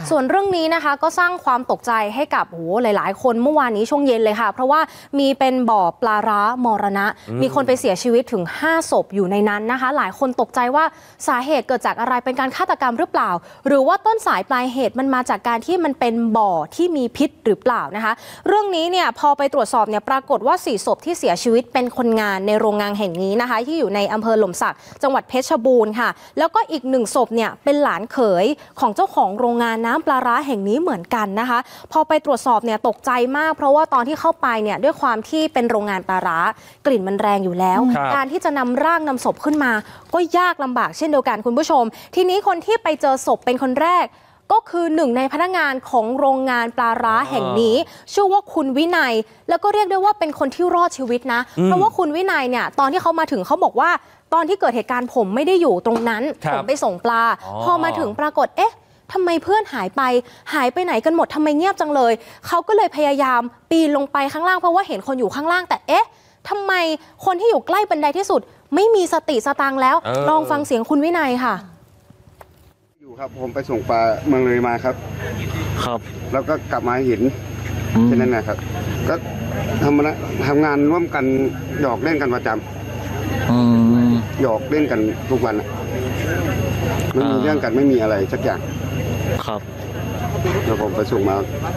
ส่วนเรื่องนี้นะคะก็สร้างความตกใจให้กับหลายๆคนเมื่อวานนี้ช่วงเย็นเลยค่ะเพราะว่ามีเป็นบ่อปลาร้ามรณะมีคนไปเสียชีวิตถึง5 ศพอยู่ในนั้นนะคะหลายคนตกใจว่าสาเหตุเกิดจากอะไรเป็นการฆาตกรรมหรือเปล่าหรือว่าต้นสายปลายเหตุมันมาจากการที่มันเป็นบ่อที่มีพิษหรือเปล่านะคะเรื่องนี้เนี่ยพอไปตรวจสอบเนี่ยปรากฏว่า4 ศพที่เสียชีวิตเป็นคนงานในโรงงานแห่งนี้นะคะที่อยู่ในอำเภอหล่มสักจังหวัดเพชรบูรณ์ค่ะแล้วก็อีก1 ศพเนี่ยเป็นหลานเขยของเจ้าของโรงงานน้ำปลาร้าแห่งนี้เหมือนกันนะคะพอไปตรวจสอบเนี่ยตกใจมากเพราะว่าตอนที่เข้าไปเนี่ยด้วยความที่เป็นโรงงานปลาร้ากลิ่นมันแรงอยู่แล้วการที่จะนำร่างนำศพขึ้นมาก็ยากลำบากเช่นเดียวกันคุณผู้ชมทีนี้คนที่ไปเจอศพเป็นคนแรกก็คือ1 ในพนักงานของโรงงานปลาร้าแห่งนี้ชื่อว่าคุณวินัยแล้วก็เรียกได้ว่าเป็นคนที่รอดชีวิตนะเพราะว่าคุณวินัยเนี่ยตอนที่เขามาถึงเขาบอกว่าตอนที่เกิดเหตุการณ์ผมไม่ได้อยู่ตรงนั้นผมไปส่งปลาพอมาถึงปรากฏทำไมเพื่อนหายไปไหนกันหมดทำไมเงียบจังเลยเขาก็เลยพยายามปีนลงไปข้างล่างเพราะว่าเห็นคนอยู่ข้างล่างแต่ทำไมคนที่อยู่ใกล้บันไดที่สุดไม่มีสติสตางค์แล้วลองฟังเสียงคุณวินัยค่ะอยู่ครับผมไปส่งปลาเมืองเลยมาครับแล้วก็กลับมาเห็นแค่นั้นนะครับก็ทำงานร่วมกันหยอกเล่นกันประจำหยอกเล่นกันทุกวันไม่มีเรื่องกันไม่มีอะไรสักอย่างครับแล้วผมไปส่งมา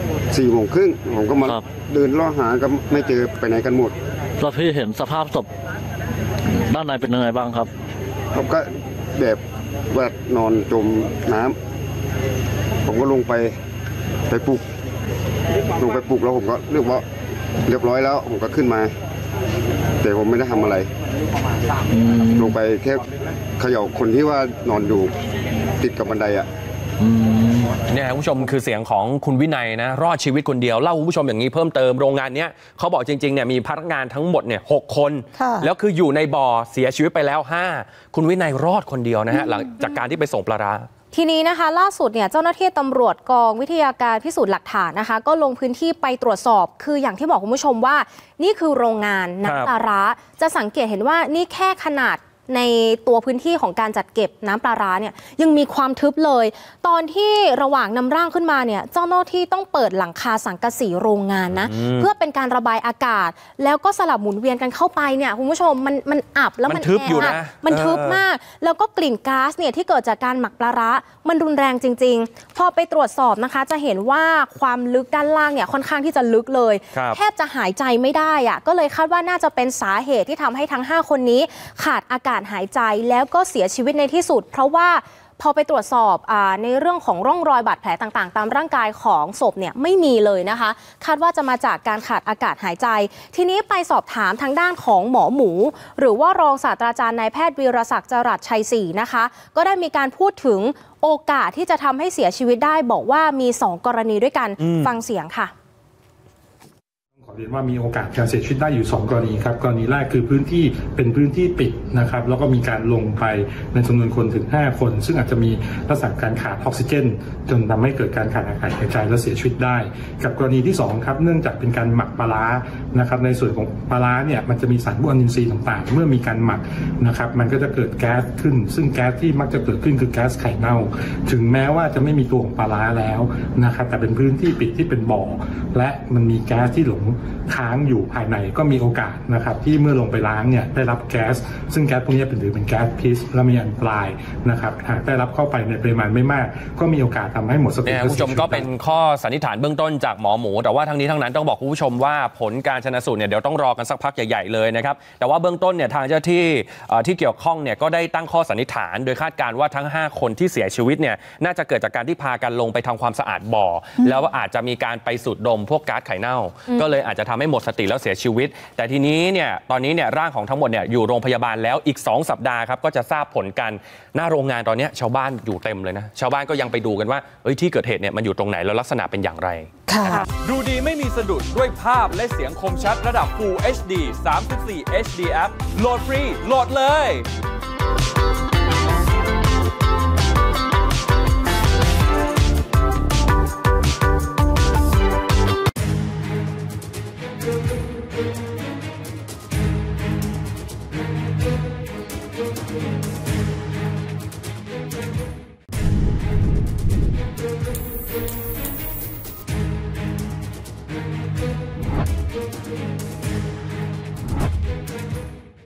4:30ผมก็มาเดินล่อหาก็ไม่เจอไปไหนกันหมดแล้วพี่เห็นสภาพศพด้านในเป็นยังไงบ้างครับผมก็แบบว่านอนจมน้ำผมก็ลงไปปลุกแล้วผมก็เรียบร้อยแล้วผมก็ขึ้นมาแต่ผมไม่ได้ทำอะไรลงไปแค่เขย่าคนที่ว่านอนอยู่ติดกับบันไดเนี่ยคุณผู้ชมคือเสียงของคุณวินัยนะรอดชีวิตคนเดียวเล่าคุณผู้ชมอย่างนี้เพิ่มเติมโรงงานนี้เขาบอกจริงๆเนี่ยมีพนักงานทั้งหมดเนี่ย6 คนแล้วคืออยู่ในบ่อเสียชีวิตไปแล้ว5คุณวินัยรอดคนเดียวนะฮะหลังจากการที่ไปส่งปลาร้าทีนี้นะคะล่าสุดเนี่ยเจ้าหน้าที่ตำรวจกองวิทยาการพิสูจน์หลักฐานนะคะก็ลงพื้นที่ไปตรวจสอบคืออย่างที่บอกคุณผู้ชมว่านี่คือโรงงานน้ำปลาร้าจะสังเกตเห็นว่านี่แค่ขนาดในตัวพื้นที่ของการจัดเก็บน้ำปลาร้าเนี่ยยังมีความทึบเลยตอนที่ระหว่างนำร่างขึ้นมาเนี่ยเจ้าหน้าที่ต้องเปิดหลังคาสังกะสีโรงงานนะเพื่อเป็นการระบายอากาศแล้วก็สลับหมุนเวียนกันเข้าไปเนี่ยคุณผู้ชมมันอับแล้วมันทึบอยู่นะมันทึบมากแล้วก็กลิ่นก๊าซเนี่ยที่เกิดจากการหมักปลาร้ามันรุนแรงจริงๆพอไปตรวจสอบนะคะจะเห็นว่าความลึกด้านล่างเนี่ยค่อนข้างที่จะลึกเลยแทบจะหายใจไม่ได้อะก็เลยคาดว่าน่าจะเป็นสาเหตุที่ทำให้ทั้ง5 คนนี้ขาดอากาศหายใจแล้วก็เสียชีวิตในที่สุดเพราะว่าพอไปตรวจสอบในเรื่องของร่องรอยบาดแผลต่างๆตามร่างกายของศพเนี่ยไม่มีเลยนะคะคาดว่าจะมาจากการขาดอากาศหายใจทีนี้ไปสอบถามทางด้านของหมอหมูหรือว่ารองศาสตราจารย์นายแพทย์วีรศักดิ์จรัสชัยศรีนะคะก็ได้มีการพูดถึงโอกาสที่จะทำให้เสียชีวิตได้บอกว่ามี2 กรณีด้วยกันฟังเสียงค่ะขอเรียนว่ามีโอกาสการเสียชีวิตได้อยู่2 กรณีครับกรณีแรกคือพื้นที่เป็นพื้นที่ปิดนะครับแล้วก็มีการลงไปในจำนวนคนถึง5 คนซึ่งอาจจะมีลักษณะการขาดออกซิเจนจนทำให้เกิดการขาดอากาศหายใจและเสียชีวิตได้กับกรณีที่2ครับเนื่องจากเป็นการหมักปลาร้านะครับในส่วนของปลาร้าเนี่ยมันจะมีสารพวกอนินทรีย์ต่างๆเมื่อมีการหมักนะครับมันก็จะเกิดแก๊สขึ้นซึ่งแก๊สที่มักจะเกิดขึ้นคือแก๊สไข่เน่าถึงแม้ว่าจะไม่มีตัวของปลาร้าแล้วนะครับแต่เป็นพื้นที่ปิดที่เป็นบ่อและมันมีแก๊สที่หลงค้างอยู่ภายในก็มีโอกาสนะครับที่เมื่อลงไปล้างเนี่ยได้รับแก๊สซึ่งแก๊สพวกนี้เป็นแก๊สพิษและมีอันตรายนะครับหากได้รับเข้าไปในปริมาณไม่มากก็มีโอกาสทำให้หมดสติคุณผู้ชมก็เป็นข้อสันนิษฐานเบื้องต้นจากหมอหมูแต่ว่าทั้งนี้ทั้งนั้นต้องบอกคุณผู้ชมว่าผลการชันสูตรเนี่ยเดี๋ยวต้องรอกันสักพักใหญ่ๆเลยนะครับแต่ว่าเบื้องต้นเนี่ยทางเจ้าที่เกี่ยวข้องเนี่ยก็ได้ตั้งข้อสันนิษฐานโดยคาดการณ์ว่าทั้ง5 คนที่เสียชีวิตเนี่ยน่าจะเกิดจากการที่พากันลงไปทำความสะอาดบ่อแล้วอาจจะมีการไปสูดดมพวกก๊าซไข่เน่าก็เลยอาจจะทำให้หมดสติแล้วเสียชีวิตแต่ทีนี้เนี่ยตอนนี้เนี่ยร่างของทั้งหมดเนี่ยอยู่โรงพยาบาลแล้วอีก2 สัปดาห์ครับก็จะทราบผลกันหน้าโรงงานตอนนี้ชาวบ้านอยู่เต็มเลยนะชาวบ้านก็ยังไปดูกันว่าที่เกิดเหตุเนี่ยมันอยู่ตรงไหนแล้วลักษณะเป็นอย่างไรดูดีไม่มีสะดุดด้วยภาพและเสียงคมชัดระดับ Full HD 34 HD App โหลดฟรีโหลดเลย